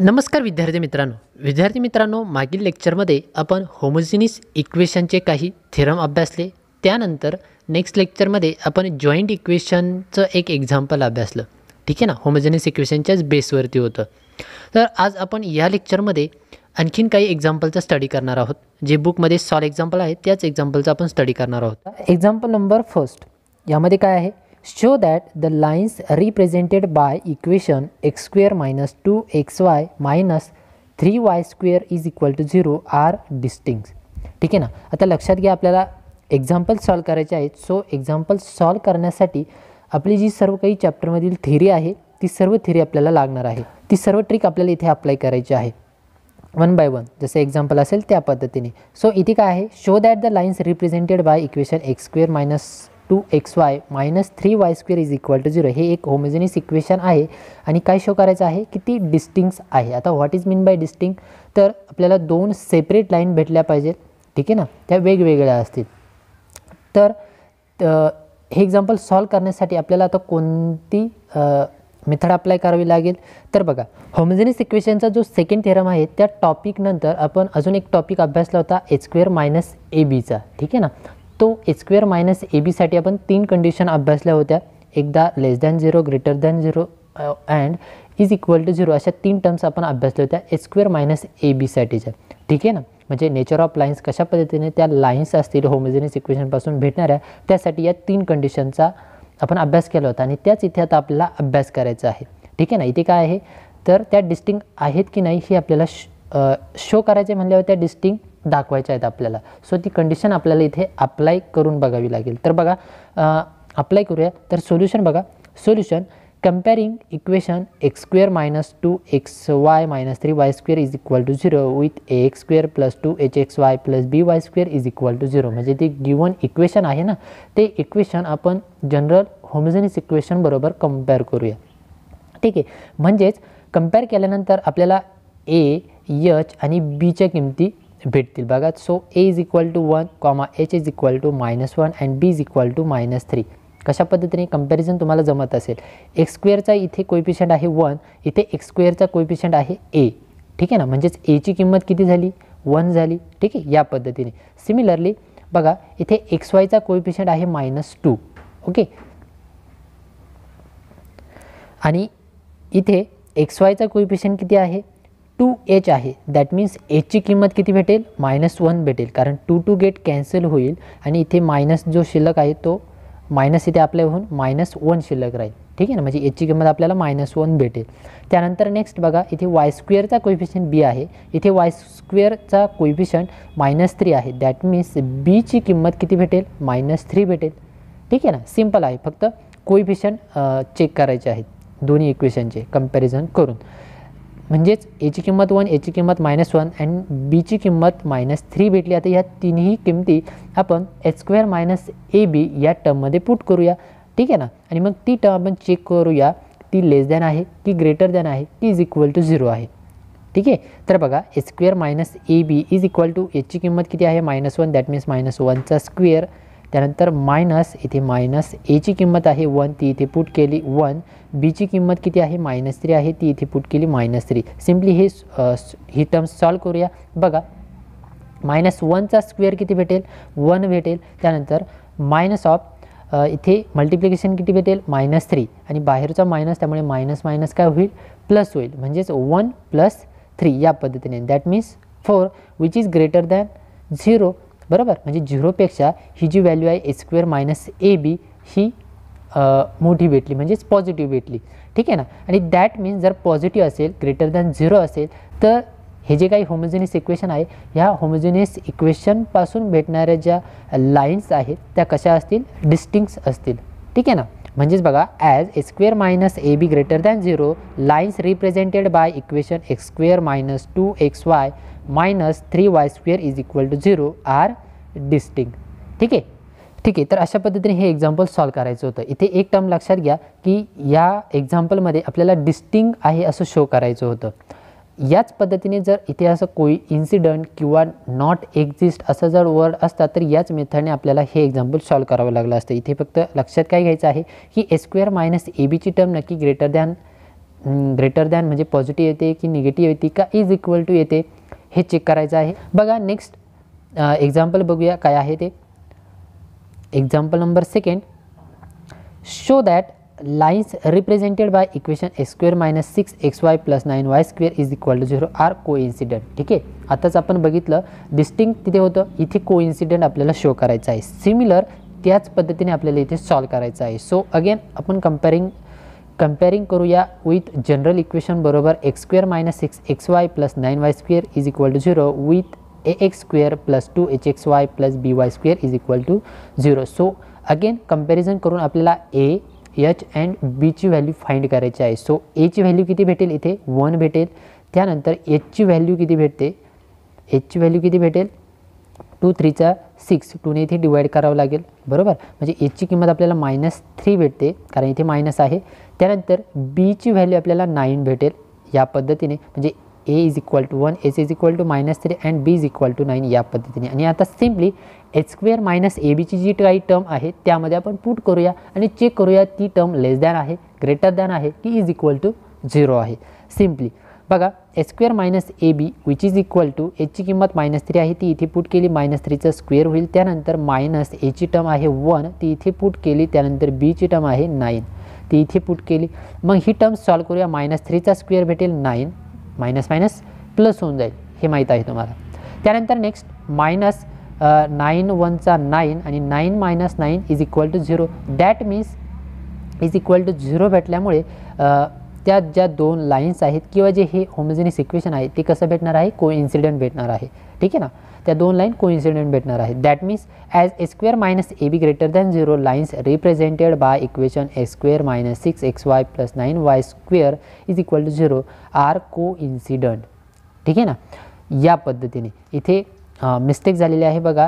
नमस्कार विद्यार्थी मित्रांनो मागील लेक्चरमध्ये आपण होमोजिनियस इक्वेशनचे काही थेरम अभ्यासले। त्यानंतर नेक्स्ट लेक्चरमध्ये आपण जॉइंट इक्वेशनचं एक एक्झाम्पल अभ्यासलं। ठीक आहे ना, होमोजिनियस इक्वेशनच्याच बेसवरती होतं। तर आज आपण या लेक्चरमध्ये आणखीन काही एक्झाम्पलचा स्टडी करणार आहोत। जे बुकमध्ये सॉल्व एक्झाम्पल आहेत त्याच एक्झाम्पलचा आपण स्टडी करणार आहोत। एक्झाम्पल नंबर फर्स्ट यामध्ये काय आहे, show that the lines represented by equation x square minus 2xy minus 3y square is equal to 0 are distinct। ठीक आहे ना, आता लक्षात घ्या आपल्याला एक्झाम्पल सॉल्व करायचे आहेत। सो एक्झाम्पल सॉल्व करण्यासाठी आपली जी सर्व काही चॅप्टरमधील थिअरी आहे ती सर्व थिअरी आपल्याला लागणार आहे। ती सर्व ट्रिक आपल्याला इथे अप्लाय करायची आहे वन बाय वन, जसे एक्झाम्पल असेल त्या पद्धतीने। सो इथे काय आहे, show that the lines represented by equation X square minus 2xy minus 3y square is equal to 0 हे एक होमोजिनियस इक्वेशन आहे आणि काय शो करायचं आहे की ती डिस्टिंक्ट आहे। आता what is mean by distinct, तर आपल्याला दोन सेपरेट लाईन भेटल्या पाहिजेत। ठीक आहे ना, त्या वेगवेगळ्या असतील। तर हे एक्झाम्पल सॉल्व करण्यासाठी आपल्याला आता कोणती मेथड अप्लाय करावी लागेल, तर बघा होमोजिनियस इक्वेशनचा जो सेकंड थेरम आहे त्या टॉपिक नंतर आपण अजून एक टॉपिक अभ्यासला होता एच स्क्वेअर मायनस ए बीचा। ठीक आहे ना, तो एच स्क्वेअर मायनस ए बीसाठी आपण 3 कंडिशन अभ्यासल्या होत्या। एकदा less than 0, greater than 0 and is equal to 0 अशा 3 टर्म्स आपण अभ्यासल्या होत्या एच स्क्वेअर मायनस ए बीसाठीच्या। ठीक आहे ना, म्हणजे नेचर ऑफ लाईन्स कशा पद्धतीने त्या लाईन्स असतील होमोजिनियस इक्वेशनपासून भेटणाऱ्या, त्यासाठी या 3 कंडिशनचा आपण अभ्यास केला होता आणि त्याच इथे आता आपल्याला अभ्यास करायचा आहे। ठीक आहे ना, इथे काय आहे तर त्या डिस्टिंक्ट आहेत की नाही हे आपल्याला शो करायचे म्हणल्यावर त्या डिस्टिंक्ट दाखवायच्या आहेत आपल्याला। सो ती कंडिशन आपल्याला इथे अप्लाय करून बघावी लागेल। तर बघा अप्लाय करूया। तर सोल्युशन बघा, solution comparing equation X square minus 2xy minus 3y square is equal to 0 with ax square plus 2hxy plus by square is equal to 0। म्हणजे ते गिवन इक्वेशन आहे ना, ते इक्वेशन आपण जनरल होमोजिनियस इक्वेशन बरोबर compare करूया। ठीक आहे, म्हणजेच कंपेअर केल्यानंतर आपल्याला a, h आणि bच्या किमती भेटतील बघा। So a is equal to 1 comma h is equal to -1 and b is equal to -3। कशा पद्धतीने कंपॅरिझन तुम्हाला जमत असेल, एक्स स्क्वेअरचा इथे कोएफिशियंट आहे 1, इथे एक्स स्क्वेअरचा कोएफिशियंट आहे a। ठीक आहे ना, म्हणजेच a ची किंमत किती झाली, 1 झाली। ठीक आहे, या पद्धतीने सिमिलरली बघा इथे एक्स वायचा कोएफिशियंट आहे -2। ओके, आणि इथे एक्स वायचा कोएफिशियंट किती आहे, 2h आहे। दॅट मीन्स h ची किंमत किती भेटेल, -1 भेटेल, कारण 2 टू गेट कॅन्सल होईल आणि इथे मायनस जो शिल्लक आहे तो मायनस इथे अप्लाय होऊन -1 शिल्लक राहील। ठीक आहे ना, म्हणजे h ची किंमत आपल्याला -1 भेटेल। त्यानंतर नेक्स्ट बघा इथे y स्क्वेअरचा कोएफिशियंट b आहे, इथे y स्क्वेअरचा कोएफिशियंट -3 आहे। दॅट मीन्स b ची किंमत किती भेटेल, -3 भेटेल। ठीक आहे ना, सिंपल आहे, फक्त कोएफिशियंट चेक करायचे आहेत दोन्ही इक्वेशनचे कंपॅरिझन करून। म्हणजेच a ची किंमत 1, a ची किंमत -1 अँड b ची किंमत -3 भेटली। आता या तिन्ही किमती आपण H square minus A B या टर्ममध्ये पुट करूया। ठीक आहे ना, आणि मग ती टर्म आपण चेक करूया ती लेस दॅन आहे की ग्रेटर दॅन आहे की इज इक्वल टू 0 आहे। ठीक आहे, तर बघा H square minus A B is equal to एचची किंमत किती आहे, -1, दॅट मीन्स -1चा स्क्वेअर, त्यानंतर मायनस इथे मायनस ए ची किंमत आहे 1, ती इथे पुट केली 1, बी ची किंमत किती आहे -3 आहे, ती इथे पुट केली -3। सिम्पली ही टर्म सॉल्व करूया। बघा -1चा स्क्वेअर किती भेटेल, 1 भेटेल। त्यानंतर मायनस ऑफ इथे मल्टिप्लिकेशन किती भेटेल, -3 आणि बाहेरचा मायनस, त्यामुळे मायनस मायनस काय होईल, प्लस होईल, म्हणजेच 1 + 3 या पद्धतीने। That means 4 which is greater than 0, बरोबर। म्हणजे 0पेक्षा ही जी व्हॅल्यू आहे H square minus A B ही मोठी भेटली, म्हणजेच पॉझिटिव्ह भेटली। ठीक आहे ना, आणि दॅट मीन्स जर पॉझिटिव्ह असेल, ग्रेटर दॅन 0 असेल, तर हे जे काही होमोजिनियस इक्वेशन आहे ह्या होमोजिनियस इक्वेशनपासून भेटणाऱ्या ज्या लाईन्स आहेत त्या कशा असतील, डिस्टिंक्ट असतील। ठीक आहे ना, म्हणजेच बघा as H square minus A B greater than 0 lines represented by equation X square minus 2xy minus 3y square is equal to 0 are distinct. ठीक आहे, ठीक आहे, तर अशा पद्धतीने हे एक्झाम्पल सॉल्व करायचं होतं। इथे एक टर्म लक्षात घ्या की या एक्झाम्पलमध्ये आपल्याला डिस्टिंक्ट आहे असं शो करायचं होतं। याच पद्धतीने जर इथे असं कोई इन्सिडंट किंवा नॉट एक्झिस्ट असं जर वर्ड असतात तर याच मेथडने आपल्याला हे एक्झाम्पल सॉल्व करावं लागलं असतं। इथे फक्त लक्षात काय घ्यायचं आहे की ए स्क्वेअर मायनस ए बीची टर्म नक्की ग्रेटर दॅन ग्रेटर दॅन म्हणजे पॉझिटिव्ह येते की निगेटिव्ह येते का इज इक्वल टू येते हे चेक करायचं आहे. बघा नेक्स्ट एक्झाम्पल बघूया काय आहे ते. Example number 2, show that lines represented by equation x² - 6xy + 9y² is equal to 0 are coincident. ठीक आहे, आताच आपण बघितलं डिस्टिंक्ट तिथे होतं, इथे कोइन्सिडंट आपल्याला शो करायचं आहे. सिमिलर त्याच पद्धतीने आपल्याला इथे सॉल्व करायचं आहे. सो अगेन आपण कंपेअरिंग करूया विथ जनरल इक्वेशन बरोबर x² - 6xy + 9y² is equal to 0 with ax² + 2hxy + by² is equal to 0. So again comparison करून आपल्याला a, h अँड b ची व्हॅल्यू फाइंड करायची आहे. सो a ची व्हॅल्यू किती भेटेल, इथे 1 भेटेल. त्यानंतर h ची व्हॅल्यू किती भेटते, h ची व्हॅल्यू किती भेटेल 2 3 चा 6, 2 ने इथे डिवाइड करावं लागेल बरोबर. म्हणजे h ची किंमत आपल्याला -3 भेटते कारण इथे मायनस आहे. त्यानंतर b ची व्हॅल्यू आपल्याला 9 भेटेल या पद्धतीने. म्हणजे a is equal to 1, h is equal to -3 and b is equal to 9 या पद्धतीने. आणि आता सिम्पली h² - ab ची जी काही टर्म आहे त्यामध्ये आपण पुट करूया आणि चेक करूया ती टर्म लेस दॅन आहे, ग्रेटर दॅन आहे की इज इक्वल टू 0 आहे. सिम्पली बघा h² - ab which is equal to h ची किंमत -3 आहे ती इथे पुट केली, -3चा स्क्वेअर होईल. त्यानंतर मायनस a ची टर्म आहे 1 ती इथे पुट केली. त्यानंतर b ची टर्म आहे 9 ती इथे पुट केली. मग ही टर्म सॉल्व करूया. -3चा स्क्वेअर भेटेल 9, मायनस मायनस प्लस होऊन जाईल हे माहीत आहे तुम्हाला. त्यानंतर नेक्स्ट मायनस 9 1 चा 9 आणि 9 - 9 is equal to 0. That means is equal to 0 भेटल्यामुळे त्या ज्या दोन लाईन्स आहेत किंवा जे हे होमोजेनियस इक्वेशन आहे ते कसं भेटणार आहे, कोइन्सिडेंट भेटणार आहे. ठीक आहे ना, त्या दोन लाईन कोइन्सिडेंट भेटणार आहे. That means as h² - ab greater than 0 lines represented by equation x² - 6xy + 9y² is equal to 0 are coincident. ठीक आहे ना, या पद्धतीने इथे मिस्टेक झालेली आहे बघा.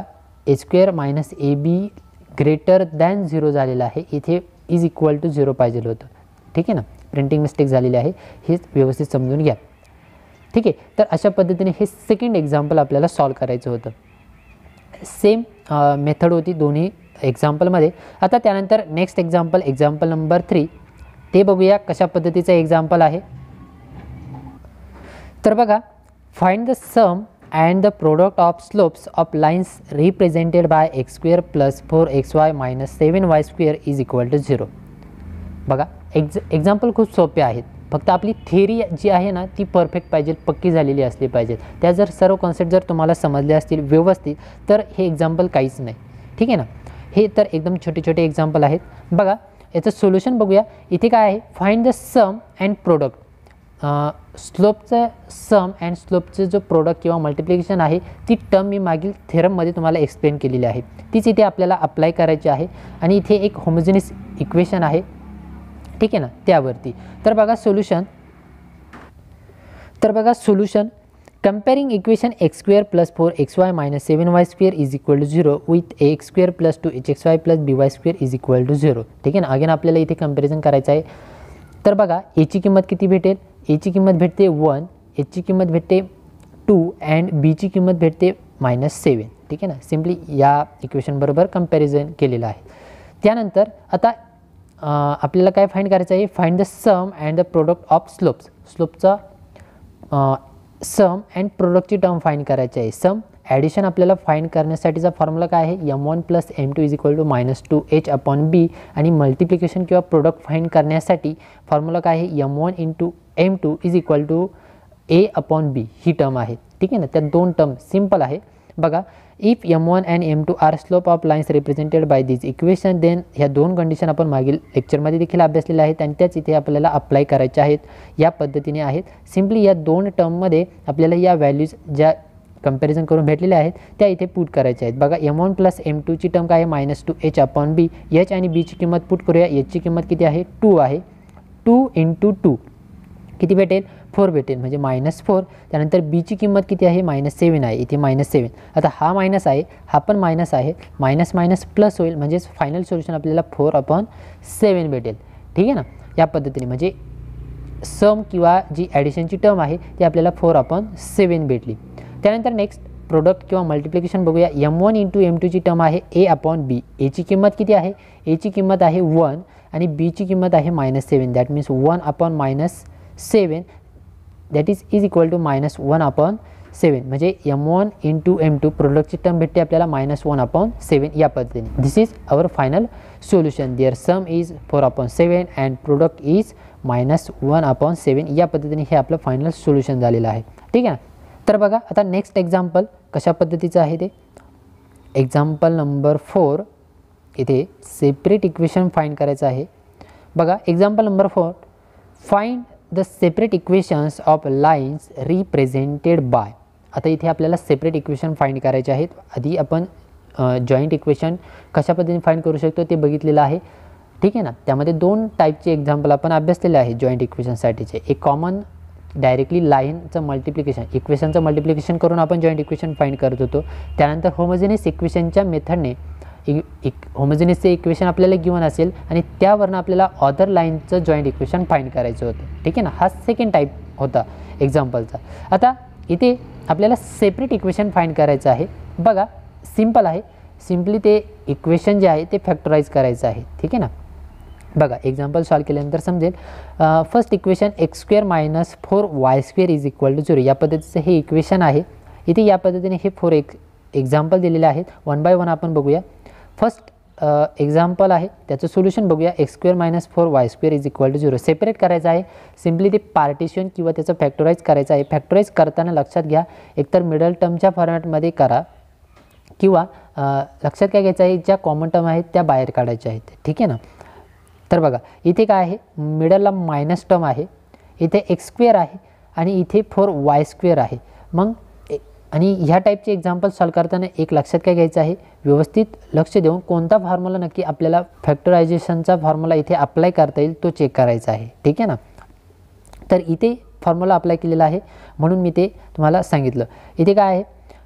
h² - ab ग्रेटर दॅन 0 झालेलं आहे, इथे इज इक्वल टू 0 पाहिजे होतं. ठीक आहे ना, प्रिंटिंग मिस्टेक झालेली आहे, हे व्यवस्थित समजून घ्या. ठीक आहे, तर अशा पद्धतीने हे सेकंड एक्झाम्पल आपल्याला सॉल्व करायचं होतं. सेम मेथड होती दोन्ही एक्झाम्पलमध्ये. आता त्यानंतर नेक्स्ट एक्झाम्पल नंबर 3 ते बघूया कशा पद्धतीचं एक्झाम्पल आहे. तर बघा, find the sum and the product of slopes of lines represented by x² + 4xy - 7y² is equal to 0. बघा एक्झाम्पल खूप सोपे आहेत, फक्त आपली थेअरी जी आहे ना ती परफेक्ट पाहिजे, पक्की झालेली असली पाहिजे. त्या जर सर्व कॉन्सेप्ट जर तुम्हाला समजले असतील व्यवस्थित तर हे एक्झाम्पल काहीच नाही. ठीक आहे ना, हे तर एकदम छोटे छोटे एक्झाम्पल आहेत. बघा याचं सोल्युशन बघूया. इथे काय आहे, find the sum and product. स्लोपचं सम अँड स्लोपचं जो प्रोडक्ट किंवा मल्टिप्लिकेशन आहे ती टर्म मी मागील थेरममध्ये तुम्हाला एक्सप्लेन केलेली आहे, तीच इथे आपल्याला अप्लाय करायची आहे. आणि इथे एक होमोजेनियस इक्वेशन आहे, ठीक आहे ना, त्यावरती. तर बघा solution comparing equation x² + 4xy - 7y² is equal to 0 with ax² + 2hxy + by² is equal to 0. ठीक आहे ना, अगेन आपल्याला इथे कंपॅरिझन करायचं आहे. तर बघा a ची किंमत किती भेटेल, a ची किंमत भेटते 1, h ची किंमत भेटते 2 अँड b ची किंमत भेटते -7. ठीक आहे ना, सिम्पली या इक्वेशन बरोबर कंपॅरिझन केलेलं आहे. त्यानंतर आता आपल्याला काय फाइंड करायचं आहे, find the sum and the product of slopes. स्लोपचा सम अँड प्रोडक्टची टर्म फाइंड करायची आहे. सम ॲडिशन आपल्याला फाइंड करण्यासाठीचा फॉर्म्युला काय आहे, m1 + m2 is equal to -2h/b. आणि मल्टिप्लिकेशन किंवा प्रोडक्ट फाइंड करण्यासाठी फॉर्म्युला काय आहे, m1 × m2 is equal to a/b ही टर्म आहे. ठीक आहे ना, त्या दोन टर्म सिम्पल आहे. बघा, if m1 and m2 are slope of lines represented by this equation then ह्या दोन कंडिशन आपण मागील लेक्चरमध्ये देखील अभ्यासलेल्या आहेत आणि त्याच इथे आपल्याला अप्लाय करायच्या आहेत. या पद्धतीने आहेत. सिम्पली या दोन टर्ममध्ये आपल्याला या व्हॅल्यूज ज्या कंपॅरिझन करून भेटलेल्या आहेत त्या इथे पुट करायच्या आहेत. बघा m1 + m2 ची टर्म काय आहे, -2h/b. h आणि b ची किंमत पुट करूया. h ची किंमत किती आहे, 2 आहे. 2 × 2 किती भेटेल, 4 भेटेल, म्हणजे -4. त्यानंतर b ची किंमत किती आहे, -7 आहे, इथे -7. आता हा मायनस आहे, हा पण मायनस आहे, मायनस मायनस प्लस होईल, म्हणजेच फायनल सोल्युशन आपल्याला 4/7 भेटेल. ठीक आहे ना, या पद्धतीने म्हणजे सम किंवा जी ॲडिशनची टर्म आहे ती आपल्याला 4/7 भेटली. त्यानंतर नेक्स्ट प्रोडक्ट किंवा मल्टिप्लिकेशन बघूया. m1 × m2 ची टर्म आहे a/b. a ची किंमत किती आहे, a ची किंमत आहे 1 आणि b ची किंमत आहे -7. That means 1/-7 7 that is equal to -1/7 म्हणजे m1 इंटू m2 प्रोडक्टची टर्म भेटते आपल्याला -1/7 या पद्धतीने. This is our final solution. There sum is 4/7 and product is -1/7 या पद्धतीने हे आपलं फायनल सोल्युशन झालेलं आहे. ठीक आहे. तर बघा आता नेक्स्ट एक्झाम्पल कशा पद्धतीचं आहे ते. एक्झाम्पल नंबर 4 इथे सेपरेट इक्वेशन फाइंड करायचं आहे. बघा example number 4, find the separate equations of lines represented by. आता इथे आपल्याला सेपरेट इक्वेशन फाइंड करायचे आहेत. आधी आपण जॉईंट इक्वेशन कशा पद्धतीने फाइंड करू शकतो ते बघितलेलं आहे. ठीक आहे ना. त्यामध्ये 2 टाईपचे एक्झाम्पल आपण अभ्यासलेले आहे जॉईंट इक्वेशनसाठीचे. एक कॉमन डायरेक्टली लाईनचं मल्टिप्लिकेशन, इक्वेशनचं मल्टिप्लिकेशन करून आपण जॉईंट इक्वेशन फाइंड करत होतो. त्यानंतर होमोजेनियस इक्वेशनच्या मेथडने होमोजेनियसचे इक्वेशन आपल्याला गिवन असेल आणि त्यावरनं आपल्याला अदर लाईनचं जॉईंट इक्वेशन फाइंड करायचं होतं. ठीक आहे ना. हा सेकंड टाईप होता एक्झाम्पलचा. आता इथे आपल्याला सेपरेट इक्वेशन फाइंड करायचं आहे. बघा सिम्पल आहे. सिम्पली ते इक्वेशन जे आहे ते फॅक्टराईज करायचं आहे. ठीक आहे ना. बघा एक्झाम्पल सॉल्व केल्यानंतर समजेल. First equation x² - 4y² is equal to 0 या पद्धतीचं हे इक्वेशन आहे. इथे या पद्धतीने हे 4 एक्झाम्पल दिलेले आहेत. 1 बाय 1 आपण बघूया. फर्स्ट एक्झाम्पल आहे त्याचं सोल्युशन बघूया. x² - 4y² is equal to 0 separate करायचं आहे. सिम्पली ते पार्टिशन किंवा त्याचं फॅक्टराईज करायचं आहे. फॅक्टराईज करताना लक्षात घ्या एकतर मिडल टर्मच्या फॉर्मॅटमध्ये करा किंवा लक्षात काय घ्यायचं आहे ज्या कॉमन टर्म आहेत त्या बाहेर काढायच्या आहेत. ठीक आहे ना. तर बघा इथे काय आहे मिडलला मायनस टर्म आहे, इथे x² आहे आणि इथे 4y² आहे. मग आणि ह्या टाईपचे एक्झाम्पल सॉल्व करताना एक लक्षात काय घ्यायचं आहे व्यवस्थित लक्ष देऊन कोणता फॉर्म्युला नक्की आपल्याला फॅक्टरायझेशनचा फॉर्म्युला इथे अप्लाय करता येईल तो चेक करायचा आहे. ठीक आहे ना. तर इथे फॉर्म्युला अप्लाय केलेला आहे म्हणून मी ते तुम्हाला सांगितलं. इथे काय आहे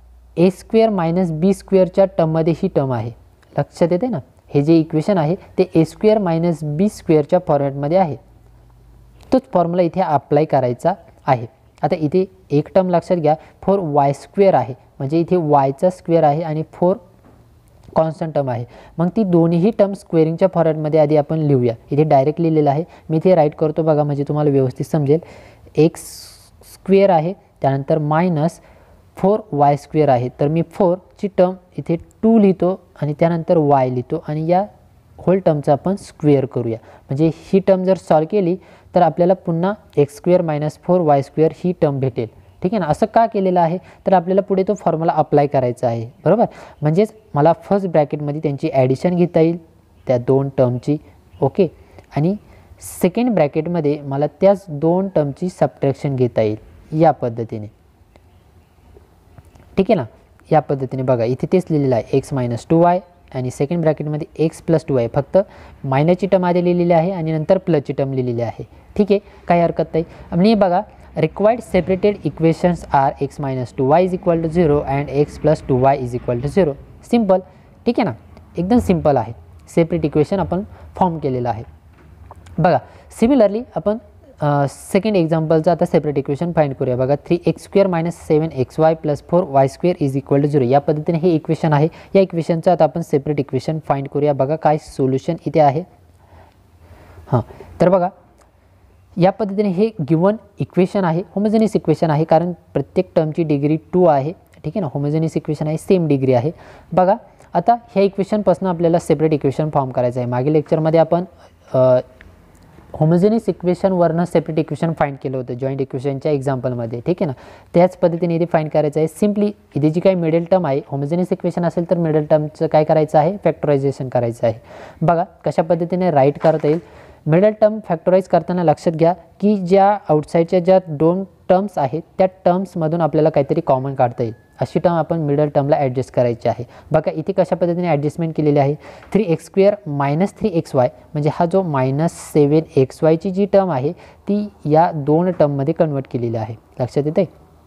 a² - b² टर्ममध्ये ही टर्म आहे. लक्षात येते ना. हे जे इक्वेशन आहे ते a² - b² फॉर्मॅटमध्ये आहे. तोच फॉर्म्युला इथे अप्लाय करायचा आहे. आता इथे एक टर्म लक्षात घ्या 4y² आहे म्हणजे इथे yचा स्क्वेअर आहे आणि 4 कॉन्स्टंट टर्म आहे. मग ती दोन्ही टर्म स्क्वेअरिंगच्या फॉर्मॅटमध्ये आधी आपण लिहूया. इथे डायरेक्ट लिहिलेलं आहे मी इथे राईट करतो बघा म्हणजे तुम्हाला व्यवस्थित समजेल. x² आहे त्यानंतर -4y² आहे. तर मी 4ची टर्म इथे 2 लिहितो आणि त्यानंतर y लिहितो आणि या होल टर्मचा आपण स्क्वेअर करूया. म्हणजे ही टर्म जर सॉल्व केली तर आपल्याला पुन्हा x² - 4y² ही टर्म भेटेल. ठीक आहे ना. असं का केलेलं आहे तर आपल्याला पुढे तो फॉर्म्युला अप्लाय करायचा आहे. बरोबर. म्हणजेच मला फर्स्ट ब्रॅकेटमध्ये त्यांची ॲडिशन घेता येईल त्या 2 टर्मची. ओके. आणि सेकंड ब्रॅकेटमध्ये मला त्याच 2 टर्मची सबट्रॅक्शन घेता येईल या पद्धतीने. ठीक आहे ना. या पद्धतीने बघा इथे तेच लिहिलेलं आहे x - 2y आणि सेकंड ब्रॅकेटमध्ये x + 2y फक्त मायनसची टर्म आधी लिहिलेली आहे आणि नंतर प्लसची टर्म लिहिलेली आहे. ठीक आहे काही हरकत नाही. आणि बघा required separated equations are x - 2y is equal to 0 and x + 2y is equal to 0. Simple. ठीक आहे ना. एकदम सिम्पल आहे. सेपरेट इक्वेशन आपण फॉर्म केलेलं आहे. बघा सिमिलरली आपण सेकंड एक्झाम्पलचं आता सेपरेट इक्वेशन फाइंड करूया. बघा 3x² - 7xy + 4y² is equal to 0 या पद्धतीने हे इक्वेशन आहे. या इक्वेशनचं आता आपण सेपरेट इक्वेशन फाइंड करूया. बघा काय सोल्युशन इथे आहे. हां तर बघा या पद्धतीने हे गिवन इक्वेशन आहे. होमोजेनियस इक्वेशन आहे कारण प्रत्येक टर्मची डिग्री 2 आहे. ठीक आहे ना. होमोजेनियस इक्वेशन आहे सेम डिग्री आहे. बघा आता ह्या इक्वेशनपासून आपल्याला सेपरेट इक्वेशन फॉर्म करायचं आहे. मागील लेक्चरमध्ये आपण होमोजेनियस इक्वेशनवरनं सेपरेट इक्वेशन फाइंड केलं होतं जॉईंट इक्वेशनच्या एक्झाम्पलमध्ये. ठीक आहे ना. त्याच पद्धतीने इथे फाइंड करायचं आहे. सिम्पली इथे जी काही मिडल टर्म आहे होमोजेनियस इक्वेशन असेल तर मिडल टर्मचं काय करायचं आहे फॅक्टरायझेशन करायचं आहे. बघा कशा पद्धतीने राईट करता येईल. मिडल टर्म फॅक्टराईज करताना लक्षात घ्या की ज्या आउटसाईडच्या ज्या 2 टर्म्स आहेत त्या टर्म्समधून आपल्याला काहीतरी कॉमन काढता येईल अशी टर्म आपण मिडल टर्मला ॲडजस्ट करायची आहे. बघा इथे कशा पद्धतीने ॲडजस्टमेंट केलेली आहे 3x² - 3xy म्हणजे हा जो -7xy ची जी टर्म आहे ती या 2 टर्ममध्ये कन्वर्ट केलेली आहे. लक्षात येते.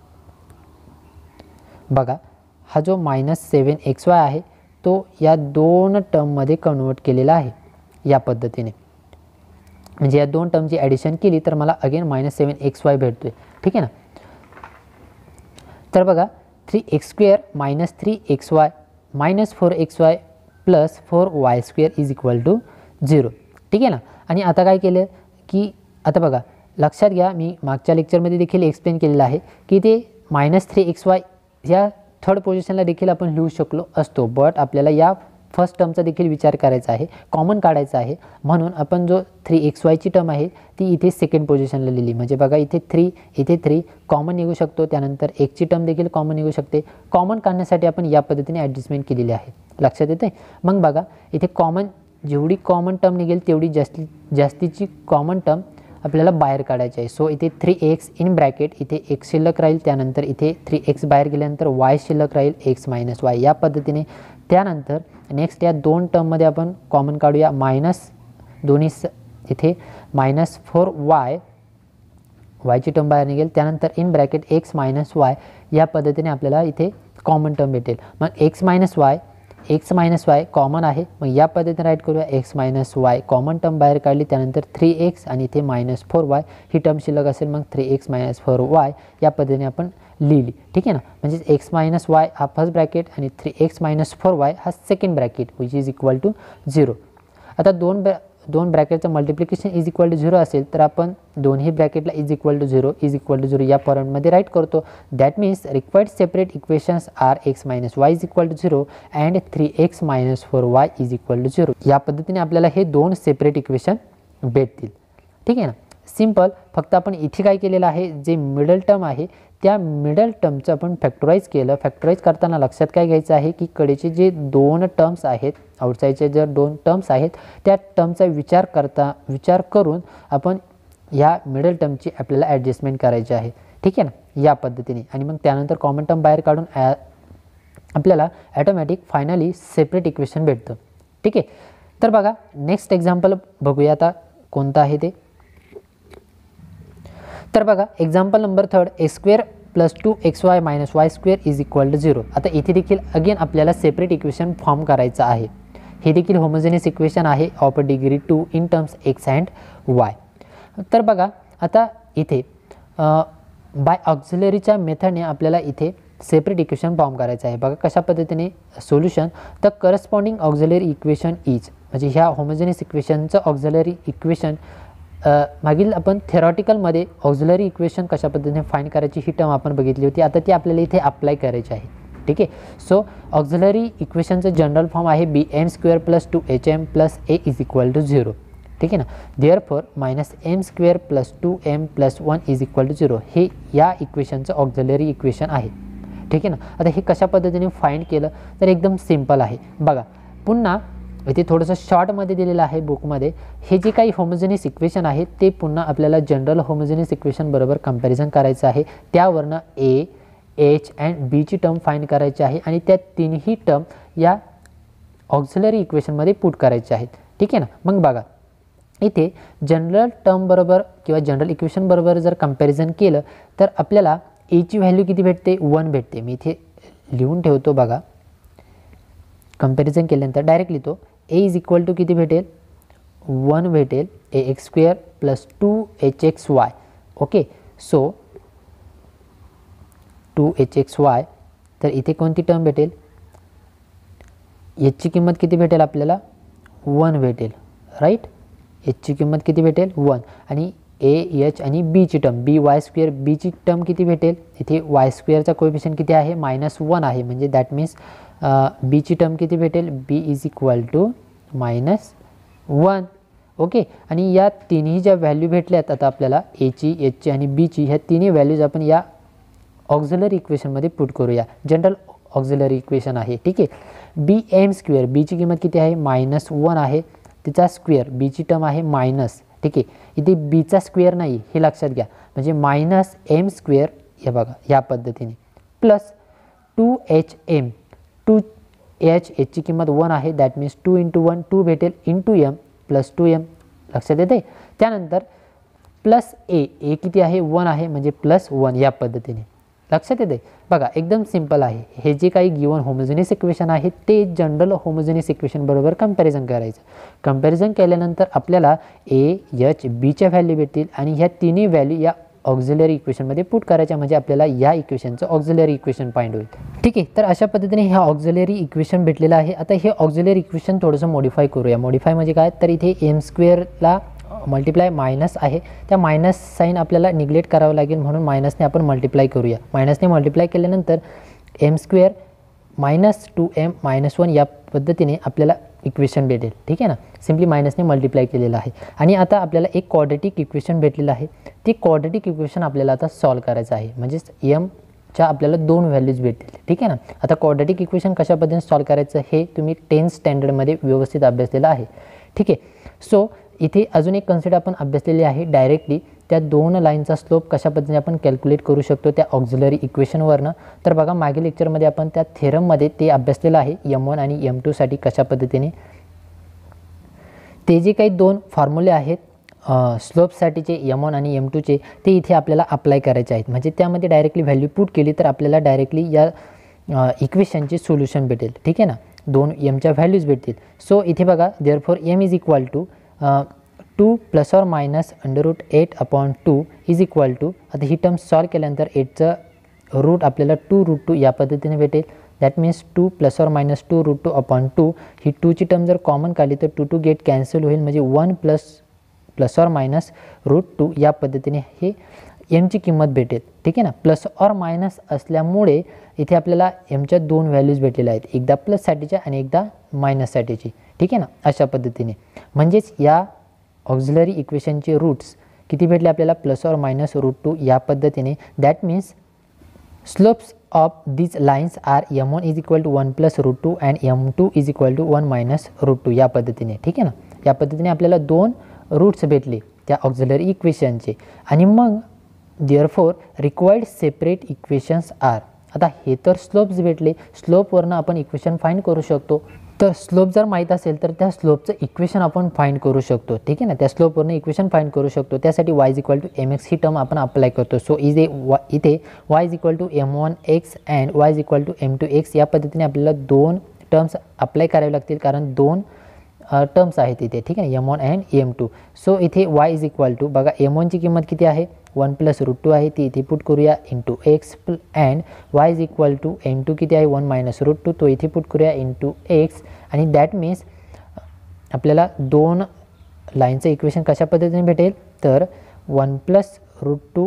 बघा हा जो -7xy आहे तो या 2 टर्ममध्ये कन्वर्ट केलेला आहे या पद्धतीने. म्हणजे या 2 टर्मची ॲडिशन केली तर मला अगेन -7xy भेटतोय. ठीक आहे ना. तर बघा 3x² - 3xy - 4xy + 4y² is equal to 0. ठीक आहे ना. आणि आता काय केलं की आता बघा लक्षात घ्या, मी मागच्या लेक्चरमध्ये देखील एक्सप्लेन केलेलं आहे की ते -3xy या थर्ड पोझिशनला देखील आपण लिहू शकलो असतो, बट आपल्याला या फर्स्ट टर्मचा देखील विचार करायचा आहे, कॉमन काढायचा आहे. म्हणून आपण जो 3xyची टर्म आहे ती इथे सेकंड पोझिशनला लिहिली. म्हणजे बघा इथे 3, इथे 3 कॉमन निघू शकतो. त्यानंतर एकची टर्म देखील कॉमन निघू शकते. कॉमन काढण्यासाठी आपण या पद्धतीने ॲडजस्टमेंट केलेली आहे. लक्षात येते. मग बघा इथे कॉमन, जेवढी कॉमन टर्म निघेल तेवढी जास्तीची कॉमन टर्म आपल्याला बाहेर काढायची आहे. सो इथे 3x इन ब्रॅकेट, इथे x शिल्लक राहील. त्यानंतर इथे 3x बाहेर गेल्यानंतर y शिल्लक राहील, x - y या पद्धतीने. त्यानंतर नेक्स्ट या दोन टर्ममध्ये आपण कॉमन काढूया. दोन्ही इथे -4y, yची टर्म बाहेर निघेल. त्यानंतर इन ब्रॅकेट x - y या पद्धतीने आपल्याला इथे कॉमन टर्म भेटेल. मग x - y कॉमन आहे. मग या पद्धतीने राईट करूया. x - y कॉमन टर्म बाहेर काढली. त्यानंतर 3x आणि इथे -4y ही टर्म शिल्लक असेल. मग 3x - 4y या पद्धतीने आपण लिहिली. ठीक आहे ना. म्हणजेच x - y हा फर्स्ट ब्रॅकेट आणि 3x - 4y हा second bracket which is equal to 0. आता दोन ब्रॅकेटचं मल्टिप्लिकेशन इज इक्वल टू 0 असेल तर आपण दोन्ही ब्रॅकेटला इज इक्वल टू 0 या फॉर्ममध्ये राईट करतो. That means required separate equations are x - y is equal to 0 and 3x - 4y is equal to 0. या पद्धतीने आपल्याला हे दोन सेपरेट इक्वेशन भेटतील. ठीक आहे ना. सिम्पल. फक्त आपण इथे काय केलेलं आहे, जे मिडल टर्म आहे त्या मिडल टर्मचं आपण फॅक्टराईज केलं. फॅक्टराईज करताना लक्षात काय घ्यायचं आहे की कडेचे जे दोन टर्म्स आहेत, आउटसाईडचे जर दोन टर्म्स आहेत त्या टर्मचा विचार करून आपण ह्या मिडल टर्मची आपल्याला ॲडजस्टमेंट करायची आहे. ठीक आहे ना. या पद्धतीने. आणि मग त्यानंतर कॉमन टर्म बाहेर काढून आपल्याला ॲटोमॅटिक फायनली सेपरेट इक्वेशन भेटतं. ठीक आहे. तर बघा नेक्स्ट एक्झाम्पल बघूया आता कोणतं आहे ते. तर बघा example number 3, x² + 2xy - y² is equal to 0. आता इथे देखील अगेन आपल्याला सेपरेट इक्वेशन फॉर्म करायचं आहे. हे देखील होमोजेनियस इक्वेशन आहे of degree 2 in terms x and y. तर बघा आता इथे बाय ऑक्झिलरीच्या मेथडने आपल्याला इथे सेपरेट इक्वेशन फॉर्म करायचं आहे. बघा कशा पद्धतीने solution. The corresponding auxiliary equation is, म्हणजे ह्या होमोजेनियस इक्वेशनचं ऑक्झिलरी इक्वेशन मागील आपण थेरॉटिकलमध्ये ऑक्झिलरी इक्वेशन कशा पद्धतीने फाइंड करायची ही टर्म आपण बघितली होती. आता ती आपल्याला इथे अप्लाय करायची आहे. ठीक आहे. सो ऑक्झिलरी इक्वेशनचं जनरल फॉर्म आहे bm² + 2hm + a is equal to 0. ठीक आहे ना. Therefore -m² + 2m + 1 is equal to 0 हे या इक्वेशनचं ऑक्झिलरी इक्वेशन आहे. ठीक आहे ना. आता हे कशा पद्धतीने फाइंड केलं तर एकदम सिम्पल आहे. बघा पुन्हा इथे थोडंसं शॉर्टमध्ये दिलेलं आहे बुकमध्ये. हे जे काही होमोजेनियस इक्वेशन आहे ते पुन्हा आपल्याला जनरल होमोजेनियस इक्वेशन बरोबर कंपॅरिझन करायचं आहे. त्यावरनं a, h अँड b ची टर्म फाइंड करायची आहे आणि त्या तिन्ही टर्म या ऑक्झिलरी इक्वेशनमध्ये पुट करायचे आहेत. ठीक आहे ना. मग बघा इथे जनरल टर्म बरोबर किंवा जनरल इक्वेशन बरोबर जर कंपॅरिझन केलं तर आपल्याला a ची व्हॅल्यू किती भेटते, 1 भेटते. मी इथे लिहून ठेवतो. बघा कंपॅरिझन केल्यानंतर डायरेक्ट लिहितो. a इज इक्वल टू किती भेटेल, 1 भेटेल. ax² + 2hxy. Okay. So 2hxy. तर इथे कोणती टर्म भेटेल, याची किंमत किती भेटेल आपल्याला, 1 भेटेल. राईट. याची किंमत किती भेटेल, 1. आणि a, h आणि b ची टर्म by², b ची टर्म किती भेटेल, इथे y² कोएफिशियंट किती आहे, -1 आहे. म्हणजे दॅट मीन्स b ची टर्म किती भेटेल, b is equal to -1. Okay. आणि या तिन्ही ज्या व्हॅल्यू भेटल्यात आता आपल्याला a ची, h ची आणि b ची, ह्या तिन्ही व्हॅल्यूज आपण या ऑक्झिलरी इक्वेशनमध्ये पुट करूया. जनरल ऑक्झिलरी इक्वेशन आहे. ठीक आहे. bm², b ची किंमत किती आहे, -1 आहे. तिचा स्क्वेअर, b ची टर्म आहे मायनस. ठीक आहे. इथे b चा स्क्वेअर नाही हे लक्षात घ्या. म्हणजे -m², हे बघा या पद्धतीने, प्लस 2hm, 2h, ची किंमत 1 आहे. दॅट मीन्स 2 × 1 2 भेटेल, इंटू m + 2m. लक्षात येते. त्यानंतर प्लस a किती आहे, 1 आहे. म्हणजे +1 या पद्धतीने. लक्षात येते. बघा एकदम सिम्पल आहे. हे जे काही गिवन होमोजेनियस इक्वेशन आहे ते जनरल होमोजेनियस इक्वेशन बरोबर कंपॅरिझन करायचं. कंपॅरिझन केल्यानंतर आपल्याला a, h, b च्या व्हॅल्यू भेटतील आणि ह्या तिन्ही व्हॅल्यू या ऑक्झिलरी इक्वेशनमध्ये पुट करायच्या. म्हणजे आपल्याला या इक्वेशनचं ऑक्झिलरी इक्वेशन फाइंड होईल. ठीक आहे. तर अशा पद्धतीने हे ऑक्झिलरी इक्वेशन भेटलेलं आहे. आता हे ऑक्झिलरी इक्वेशन थोडंसं मॉडिफाय करूया. मॉडिफाय म्हणजे काय, तर इथे m² ला मल्टिप्लाय मायनस आहे, त्या मायनस साईन आपल्याला निग्लेक्ट करावं लागेल, म्हणून मायनसने आपण मल्टिप्लाय करूया. मायनसने मल्टिप्लाय केल्यानंतर M square minus 2m minus 1 या पद्धतीने आपल्याला इक्वेशन भेटेल. ठीक आहे ना, सिम्पली मायनसने मल्टिप्लाय केलेलं आहे. आणि आता आपल्याला एक क्वाड्रेटिक इक्वेशन भेटलेलं आहे. ते क्वाड्रेटिक इक्वेशन आपल्याला आता सॉल्व करायचं आहे, म्हणजेच एमच्या आपल्याला 2 व्हॅल्यूज भेटतील. ठीक आहे ना. आता क्वाड्रेटिक इक्वेशन कशा पद्धतीने सॉल्व करायचं हे तुम्ही 10th स्टँडर्डमध्ये व्यवस्थित अभ्यासलेलं आहे. ठीक आहे. सो इथे अजून एक कन्सेप्ट आपण अभ्यासलेली आहे, डायरेक्टली त्या 2 लाईनचा स्लोप कशा पद्धतीने आपण कॅल्क्युलेट करू शकतो त्या ऑक्झिलरी इक्वेशनवरनं. तर बघा, मागील लेक्चरमध्ये आपण त्या थेरममध्ये ते अभ्यासलेलं आहे, M1 आणि M2 साठी कशा पद्धतीने ते जे काही 2 फॉर्म्युले आहेत स्लोपसाठीचे M1 आणि M2चे ते इथे आपल्याला अप्लाय करायचे आहेत. म्हणजे त्यामध्ये डायरेक्टली व्हॅल्यू पुट केली तर आपल्याला डायरेक्टली या इक्वेशनचे सोल्युशन भेटेल. ठीक आहे ना, 2 mच्या व्हॅल्यूज भेटतील. सो इथे बघा, therefore m is equal to 2 plus or minus √8/2 is equal to, आता ही टर्म सॉल्व केल्यानंतर 8चं रूट आपल्याला 2√2 या पद्धतीने भेटेल. That means 2 plus or minus 2√2/2. ही 2ची टर्म जर कॉमन काढली तर 2 गेट कॅन्सल होईल, म्हणजे 1 प्लस ऑर मायनस √2 या पद्धतीने हे एमची किंमत भेटेल. ठीक आहे ना. प्लस ऑर मायनस असल्यामुळे इथे आपल्याला एमच्या 2 व्हॅल्यूज भेटलेल्या आहेत, एकदा प्लससाठीच्या आणि एकदा मायनससाठीची. ठीक आहे ना, अशा पद्धतीने. म्हणजेच या ऑक्झिलरी इक्वेशनचे रूट्स किती भेटले आपल्याला, प्लस ऑर मायनस √2 या पद्धतीने. That means slopes of these lines are m1 is equal to 1 plus √2 and m2 is equal to 1 minus √2 या पद्धतीने. ठीक आहे ना. या पद्धतीने आपल्याला 2 रूट्स भेटले त्या ऑक्झिलरी इक्वेशनचे. आणि मग therefore required separate equations are, आता हे तर स्लोप्स भेटले, स्लोपवरनं आपण इक्वेशन फाइंड करू शकतो. तर स्लोप जर माहीत असेल तर त्या स्लोपचं इक्वेशन आपण फाइंड करू शकतो. ठीक आहे ना, त्या स्लोपवरनं इक्वेशन फाइंड करू शकतो. त्यासाठी y इक्वल टू mx ही टर्म आपण अप्लाय करतो. सो इथे y is equal to m1x and y is equal to m2x या पद्धतीने आपल्याला 2 टर्म्स अप्लाय करावे लागतील, कारण 2 टर्म्स आहेत इथे. ठीक आहे, m1 अँड m2. सो इथे y इज इक्वल टू, बघा m1ची किंमत किती आहे, 1 प्लस √2 आहे, ती इथे पुट करूया into x and y is equal to m2 किती आहे, 1 मायनस √2, तो इथे पुट करूया इंटू x. आणि दॅट मीन्स आपल्याला 2 लाईनचं इक्वेशन कशा पद्धतीने भेटेल, तर 1 plus √2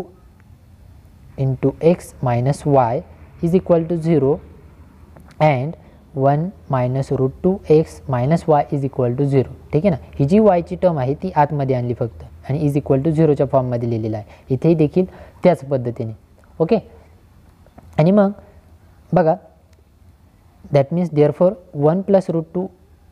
into x minus y is equal to 0 and 1 minus √2x minus y is equal to 0. ठीक आहे ना. ही जी yची टर्म आहे ती आतमध्ये आणली फक्त आणि इज इक्वल टू 0च्या फॉर्ममध्ये लिहिलेलं आहे. इथेही देखील त्याच पद्धतीने. ओके. आणि मग बघा, that means therefore 1 plus √2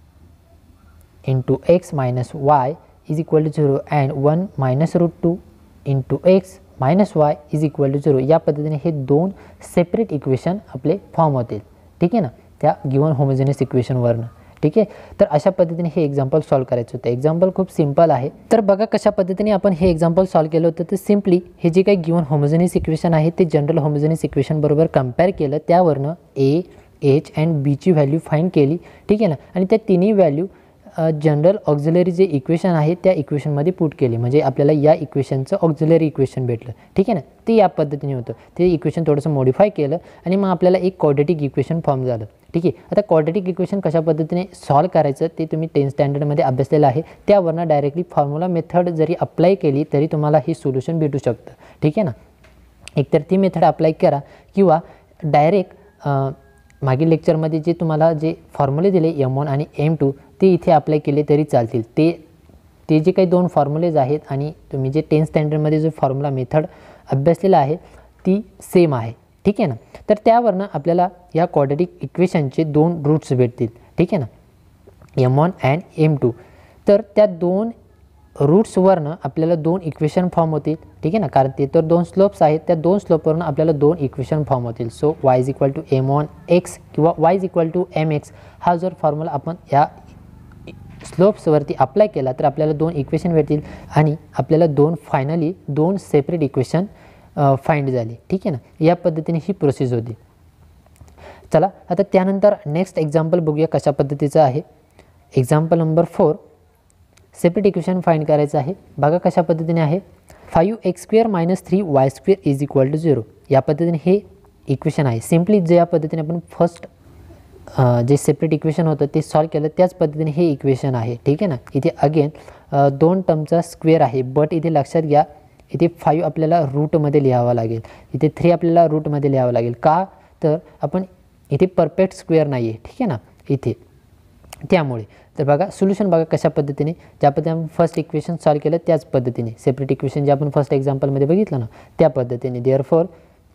into x minus y is equal to 0 and 1 minus √2 into x minus y is equal to 0 या पद्धतीने हे 2 सेपरेट इक्वेशन आपले फॉर्म होतील. ठीक आहे ना, त्या गिवन होमोजेनियस इक्वेशनवरनं. ठीक आहे. तर अशा पद्धतीने हे एक्झाम्पल सॉल्व करायचं होतं. एक्झाम्पल खूप सिंपल आहे. तर बघा कशा पद्धतीने आपण हे एक्झाम्पल सॉल्व केलं होतं. तर सिम्पली हे जे काही गिवन होमोजेनियस इक्वेशन आहे ते जनरल होमोजेनियस इक्वेशन बरोबर कम्पेअर केलं, त्यावरनं A, H अँड Bची व्हॅल्यू फाइंड केली. ठीक आहे ना. आणि त्या तिन्ही व्हॅल्यू जनरल ऑक्झिलरी जे इक्वेशन आहे त्या इक्वेशनमध्ये पुट केली, म्हणजे आपल्याला या इक्वेशनचं ऑक्झिलरी इक्वेशन भेटलं. ठीक आहे ना. ते या पद्धतीने होतं. ते इक्वेशन थोडंसं मॉडिफाय केलं आणि मग आपल्याला एक क्वाड्रेटिक इक्वेशन फॉर्म झालं. ठीक आहे. आता क्वाड्रेटिक इक्वेशन कशा पद्धतीने सॉल्व करायचं ते तुम्ही 10th स्टँडर्डमध्ये अभ्यासलेलं आहे. त्यावरनं डायरेक्टली फॉर्म्युला मेथड जरी अप्लाय केली तरी तुम्हाला हे सोल्युशन भेटू शकतं. ठीक आहे ना. एकतर ती मेथड अप्लाय करा किंवा डायरेक्ट मागील लेक्चरमध्ये जे तुम्हाला जे फॉर्म्युले दिले m1 आणि m2 ते इथे अप्लाय केले तरी चालतील. ते जे काही 2 फॉर्म्युलेज आहेत आणि तुम्ही जे 10th स्टँडर्डमध्ये जो फॉर्म्युला मेथड अभ्यासलेला आहे ती सेम आहे. ठीक आहे ना. तर त्यावरनं आपल्याला या क्वाड्रेटिक इक्वेशनचे 2 रूट्स भेटतील. ठीक आहे ना, m1 अँड m2. तर त्या 2 रूट्सवरनं आपल्याला 2 इक्वेशन फॉर्म होतील. ठीक आहे ना, कारण ते तर 2 स्लोप्स आहेत, त्या 2 स्लोपवरनं आपल्याला 2 इक्वेशन फॉर्म होतील. So y is equal to m1x किंवा y is equal to mx हा जर फॉर्म्युला आपण या स्लोप्सवरती अप्लाय केला तर आपल्याला 2 इक्वेशन भेटतील आणि आपल्याला फायनली 2 सेपरेट इक्वेशन फाइंड झाली. ठीक आहे ना. या पद्धतीने ही प्रोसेस होती. चला आता त्यानंतर नेक्स्ट एक्झाम्पल बघूया कशा पद्धतीचं आहे. Example number 4, separate equation find करायचं आहे. बघा कशा पद्धतीने आहे. 5x² - 3y² is equal to 0 या पद्धतीने हे इक्वेशन आहे. सिम्पली जे या पद्धतीने आपण फर्स्ट जे सेपरेट इक्वेशन होतं ते सॉल्व केलं त्याच पद्धतीने हे इक्वेशन आहे. ठीक आहे ना. इथे अगेन 2 टर्मचा स्क्वेअर आहे, बट इथे लक्षात घ्या इथे 5 आपल्याला रूटमध्ये लिहावं लागेल, इथे 3 आपल्याला रूटमध्ये लिहावं लागेल. का तर आपण इथे परफेक्ट स्क्वेअर नाही आहे, ठीक आहे ना इथे, त्यामुळे. तर बघा सोल्युशन बघा कशा पद्धतीने, ज्या पद्धतीने आपण फर्स्ट इक्वेशन सॉल्व केलं त्याच पद्धतीने, सेपरेट इक्वेशन जे आपण फर्स्ट एक्झाम्पलमध्ये बघितलं ना त्या पद्धतीने. Therefore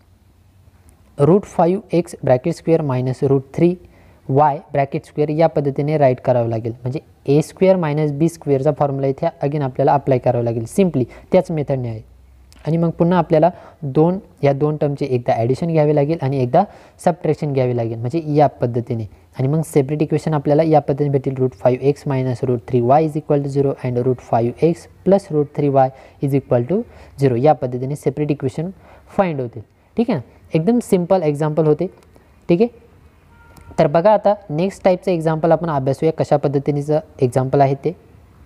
√5x bracket square minus √3y bracket square या पद्धतीने राईट करावं लागेल. म्हणजे ए स्क्वेअर मायनस बी स्क्वेअरचा फॉर्म्युला इथे अगेन आपल्याला अप्लाय करावं लागेल, सिम्पली त्याच मेथडने आहे. आणि मग पुन्हा आपल्याला या दोन टर्मचे एकदा ॲडिशन घ्यावे लागेल आणि एकदा सबट्रॅक्शन घ्यावे लागेल, म्हणजे या पद्धतीने. आणि मग सेपरेट इक्वेशन आपल्याला या पद्धतीने भेटेल, √5x minus √3y is equal to 0 and √5x plus √3y is equal to 0. या पद्धतीने सेपरेट इक्वेशन फाइंड होतील, ठीक आहे ना. एकदम सिम्पल एक्झाम्पल होते, ठीक आहे. तर बघा आता नेक्स्ट टाईपचं एक्झाम्पल आपण अभ्यासूया, कशा पद्धतीनेचं एक्झाम्पल आहे ते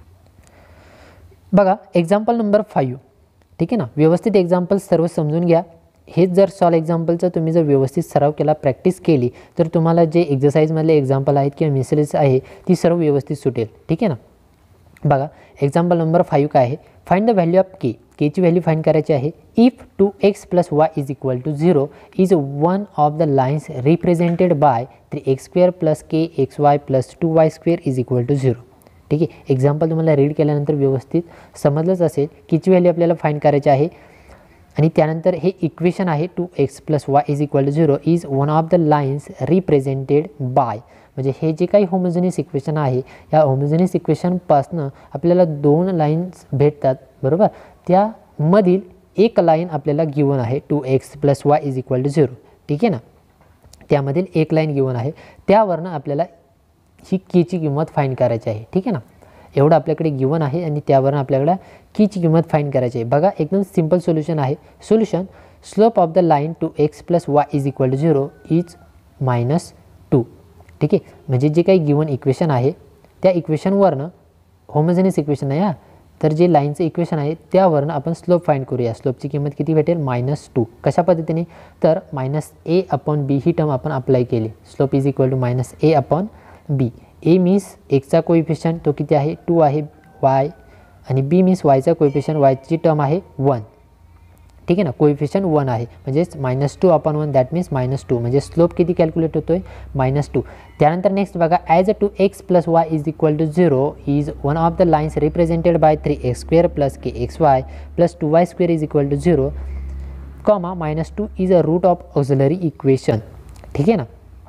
बघा. एक्झाम्पल नंबर 5, ठीक आहे ना. व्यवस्थित एक्झाम्पल सर्व समजून घ्या. हेच जर सॉल्व एक्झाम्पलचा तुम्ही जर व्यवस्थित सराव केला, प्रॅक्टिस केली, तर तुम्हाला जे एक्झरसाईजमधले एक्झाम्पल आहेत किंवा मिसलेस आहे ती सर्व व्यवस्थित सुटेल, ठीक आहे ना. बघा एक्झाम्पल नंबर 5 काय आहे, फाइंड द व्हॅल्यू ऑफ केची व्हॅल्यू फाइंड करायची आहे. If 2x plus y is equal to 0 is one of the lines represented by 3x² plus kxy plus 2y² is equal to 0. ठीक आहे. एक्झाम्पल तुम्हाला read केल्यानंतर व्यवस्थित समजलंच असेल. कीची व्हॅल्यू आपल्याला फाइंड करायची आहे आणि त्यानंतर हे इक्वेशन आहे 2x plus y is equal to 0 is one of the lines represented by, म्हणजे हे जे काही होमोजेनियस इक्वेशन आहे या होमोजेनियस इक्वेशनपासनं आपल्याला 2 लाईन्स भेटतात, बरोबर. त्यामधील एक लाईन आपल्याला गिवन आहे 2x plus y is equal to 0, ठीक आहे ना. त्यामधील एक लाईन गिवन आहे, त्यावरनं आपल्याला ही कीची किंमत फाइंड करायची आहे, ठीक आहे ना. एवढं आपल्याकडे गिवन आहे आणि त्यावरून आपल्याकडे कीची किंमत फाइंड करायची आहे. बघा एकदम सिंपल सोल्युशन आहे. Solution slope of the line 2x plus y is equal to 0 is -2, ठीक आहे. म्हणजे जे काही गिवन इक्वेशन आहे त्या इक्वेशनवरनं होमोजेनियस इक्वेशन आहे हा, तर जे लाईनचं इक्वेशन आहे त्यावरनं आपण स्लोप फाइंड करूया. स्लोपची किंमत किती भेटेल -2. कशा पद्धतीने, तर -a/b ही टर्म आपण अप्लाय केली. Slope is equal to -a/b. a means एक्सचा कोइफिशियंट तो किती आहे 2 आहे y, आणि b मीन्स वायचा कोइफिशियंट वायची टर्म आहे 1, ठीक आहे ना. कोइफिशियंट 1 आहे म्हणजेच -2/1 दॅट मीन्स -2, म्हणजे स्लोप किती कॅल्क्युलेट होतोय -2. त्यानंतर नेक्स्ट बघा, as a 2x plus y is equal to 0 is one of the lines represented by 3x² plus kxy plus 2y² is equal to 0, comma -2 is a root of auxiliary equation, ठीक आहे ना.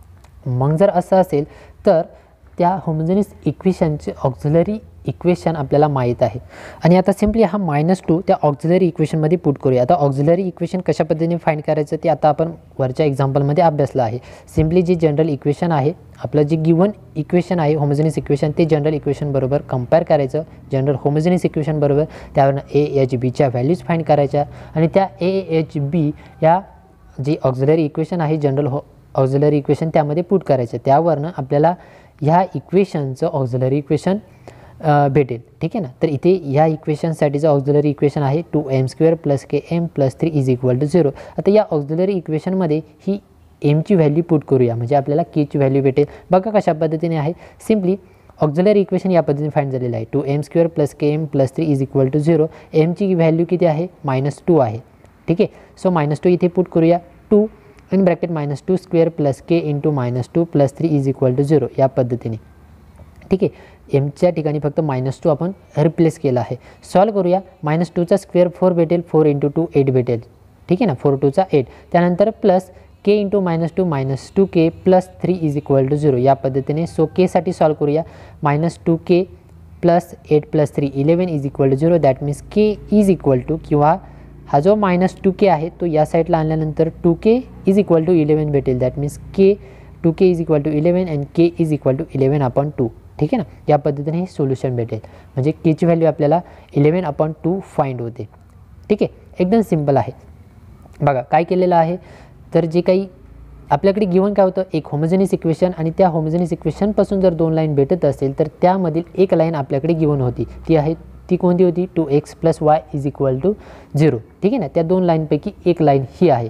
मग जर असं असेल तर त्या होमोजेनियस इक्वेशनचे ऑक्झिलरी इक्वेशन आपल्याला माहीत आहे. आणि आता सिम्पली हा -2 त्या ऑक्झिलरी इक्वेशनमध्ये पुट करूया. आता ऑक्झिलरी इक्वेशन कशा पद्धतीने फाइंड करायचं ते आता आपण वरच्या एक्झाम्पलमध्ये अभ्यासलं आहे. सिम्पली जे जनरल इक्वेशन आहे आपलं, जे गिवन इक्वेशन आहे होमोजेनियस इक्वेशन, ते जनरल इक्वेशन बरोबर कंपेअर करायचं जनरल होमोजेनियस इक्वेशन बरोबर. त्यावरून a/b व्हॅल्यूज फाइंड करायच्या आणि त्या a/b या जी ऑक्झिलरी इक्वेशन आहे जनरल ऑक्झिलरी इक्वेशन त्यामध्ये पुट करायचं. त्यावरनं आपल्याला ह्या इक्वेशनचं ऑक्झिलरी इक्वेशन भेटेल, ठीक आहे ना. तर इथे ह्या इक्वेशनसाठीचं ऑक्झिलरी इक्वेशन आहे 2m² plus km plus 3 is equal to 0. आता या ऑक्झिलरी इक्वेशनमध्ये ही एमची व्हॅल्यू पुट करूया, म्हणजे आपल्याला केची व्हॅल्यू भेटेल. बघा कशा पद्धतीने आहे. सिम्पली ऑक्झिलरी इक्वेशन या पद्धतीने फाइंड झालेलं आहे 2m² plus km plus 3 is equal to 0. एमची व्हॅल्यू किती आहे -2 आहे, ठीक आहे. सो -2 इथे पुट करूया. 2 in bracket -2² plus k into -2 plus 3 is equal to 0 या पद्धतीने, ठीक आहे. एमच्या ठिकाणी फक्त -2 आपण रिप्लेस केला आहे. सॉल्व करूया. -2चा स्क्वेअर 4 भेटेल, 4 इंटू 2 8 भेटेल, ठीक आहे ना. 4 2 8. त्यानंतर plus k into -2 -2k plus 3 is equal to 0 या पद्धतीने. सो केसाठी सॉल्व करूया. -2k plus 8 plus 3 11 is equal to 0 that means k is equal to, किंवा हा जो -2k आहे तो या साईडला आणल्यानंतर 2k इज इक्वल टू 11 भेटेल. That means 2k is equal to 11 and k is equal to 11/2, ठीक आहे ना. या पद्धतीने हे सोल्युशन भेटेल, म्हणजे केची व्हॅल्यू आपल्याला 11/2 फाइंड होते, ठीक आहे. एकदम सिम्पल आहे. बघा काय केलेलं आहे, तर जे काही आपल्याकडे गिवन काय होतं, एक होमोजेनियस इक्वेशन, आणि त्या होमोजेनियस इक्वेशनपासून जर 2 लाईन भेटत असेल तर त्यामधील एक लाईन आपल्याकडे गिवन होती. ती कोणती होती 2x plus y is equal to 0, ठीक आहे ना. त्या 2 लाईनपैकी एक लाईन ही आहे,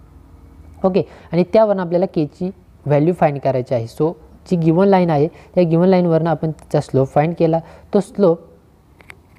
ओके. आणि त्यावरून आपल्याला केची व्हॅल्यू फाइंड करायची आहे. सो जी गिवन लाईन आहे त्या गिवन लाईनवरनं आपण त्याचा स्लोप फाइंड केला. तो स्लोप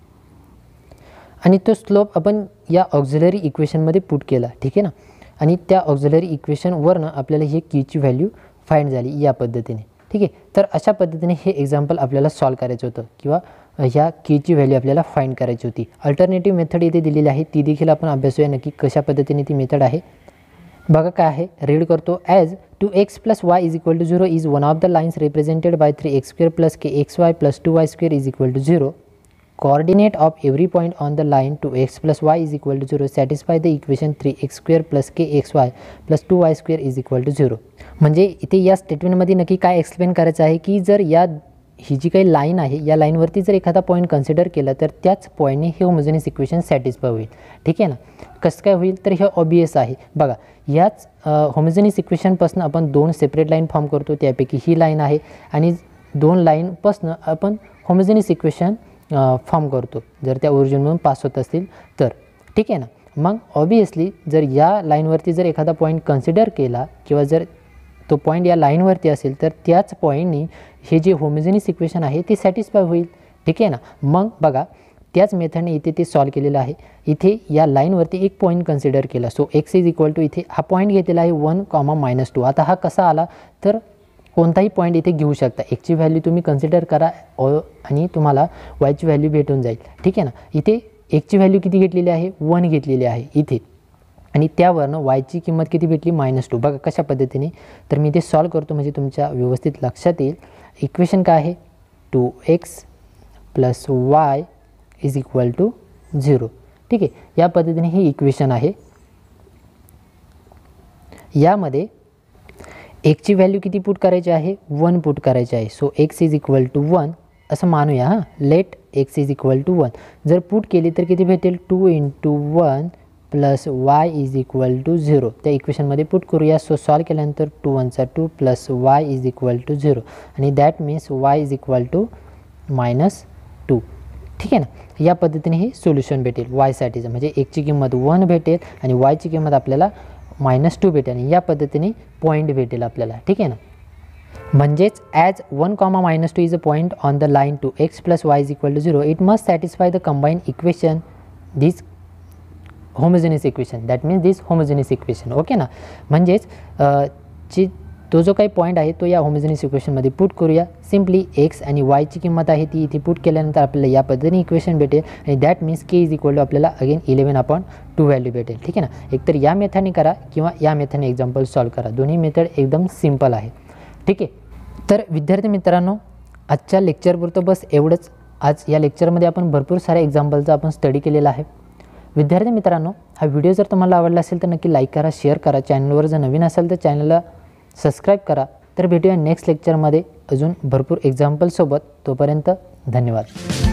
आणि तो स्लोप आपण या ऑक्झिलरी इक्वेशनमध्ये पुट केला, ठीक आहे ना. आणि त्या ऑक्झिलरी इक्वेशनवरनं आपल्याला हे कीची व्हॅल्यू फाइंड झाली या पद्धतीने, ठीक आहे. तर अशा पद्धतीने हे एक्झाम्पल आपल्याला सॉल्व करायचं होतं किंवा ह्या कीची व्हॅल्यू आपल्याला फाइंड करायची होती. अल्टरनेटिव्ह मेथड इथे दिलेली आहे, ती देखील आपण अभ्यासूया नक्की कशा पद्धतीने ती मेथड आहे. बघा काय आहे, रीड करतो. As 2x + y = 0 is one of the lines represented by 3x² + kxy + 2y² = 0. Coordinate of every point on the line 2x + y = 0 satisfy the equation 3x² + kxy + 2y² = 0. म्हणजे इथे या स्टेटमेंटमध्ये नक्की काय एक्सप्लेन करायचं आहे की जर ही जी काही लाईन आहे या लाईनवरती जर एखादा पॉईंट कन्सिडर केला तर त्याच पॉईंटने हे होमोजेनियस इक्वेशन सॅटिस्फाय होईल, ठीक आहे ना. कसं काय होईल तर हे ऑबियस आहे. बघा याच होमोजेनियस इक्वेशनपासून आपण 2 सेपरेट लाईन फॉर्म करतो, त्यापैकी ही लाईन आहे आणि 2 लाईनपासून आपण होमोजेनियस इक्वेशन फॉर्म करतो जर त्या ओरिजिनमधून पास होत असतील तर, ठीक आहे ना. मग ऑबियसली जर या लाईनवरती जर एखादा पॉईंट कन्सिडर केला किंवा जर तो पॉईंट या लाईनवरती असेल तर त्याच पॉईंटनी हे जे होमोजेनियस इक्वेशन आहे ते सॅटिस्फाय होईल, ठीक आहे ना. मग बघा त्याच मेथडने इथे ते सॉल्व केलेलं आहे. इथे या लाईनवरती एक पॉईंट कन्सिडर केला, सो x = इथे हा पॉईंट घेतलेला आहे 1, -2. आता हा कसा आला तर कोणताही पॉईंट इथे घेऊ शकता, एक्सची व्हॅल्यू तुम्ही कन्सिडर करा आणि तुम्हाला वायची व्हॅल्यू भेटून जाईल, ठीक आहे ना. इथे एक्सची व्हॅल्यू किती घेतलेली आहे 1 घेतलेली आहे इथे आणि त्यावरनं वायची किंमत किती भेटली -2. बघा कशा पद्धतीने, तर मी ते सॉल्व करतो म्हणजे तुमच्या व्यवस्थित लक्षात येईल. इक्वेशन काय आहे 2x + y = 0, ठीक आहे. या पद्धतीने हे इक्वेशन आहे. यामध्ये एक्सची व्हॅल्यू किती पुट करायची आहे 1 पुट करायची आहे. सो x = 1 असं मानूया हां. लेट x = 1 जर पुट केली तर किती भेटेल 2 × 1 + y = 0. त्या इक्वेशनमध्ये पुट करूया. सो सॉल्व केल्यानंतर 2 × 1 = 2 + y = 0 आणि दॅट मीन्स y = -2, ठीक आहे ना. या पद्धतीने हे सोल्युशन भेटेल वायसाठीचं, म्हणजे एक्सची किंमत 1 भेटेल आणि वायची किंमत आपल्याला -2 भेटेल आणि या पद्धतीने पॉईंट भेटेल आपल्याला, ठीक आहे ना. म्हणजेच as 1, -2 is a point on the line 2x + y = 0 it must satisfy the combined equation this homogeneous equation, that means this homogeneous equation, okay ना. म्हणजेच तो जो काही पॉईंट आहे तो या होमोजेनियस इक्वेशनमध्ये पुट करूया. सिम्पली एक्स आणि वायची किंमत आहे ती इथे पुट केल्यानंतर आपल्याला या पद्धतीने इक्वेशन भेटेल आणि दॅट मीन्स k = आपल्याला अगेन 11/2 व्हॅल्यू भेटेल, ठीक आहे ना. एकतर या मेथडने करा किंवा या मेथडने एक्झाम्पल सॉल्व करा, दोन्ही मेथड एकदम सिम्पल आहे, ठीक आहे. तर विद्यार्थी मित्रांनो आजच्या लेक्चरपुरतं बस एवढंच. आज या लेक्चरमध्ये आपण भरपूर साऱ्या एक्झाम्पलचा आपण स्टडी केलेला आहे. विद्यार्थी मित्रांनो हा व्हिडिओ जर तुम्हाला आवडला असेल तर नक्की लाईक करा, शेअर करा. चॅनलवर जर नवीन असेल तर चॅनलला सबस्क्राईब करा. तर भेटूया नेक्स्ट लेक्चरमध्ये अजून भरपूर एक्झाम्पलसोबत. तोपर्यंत धन्यवाद.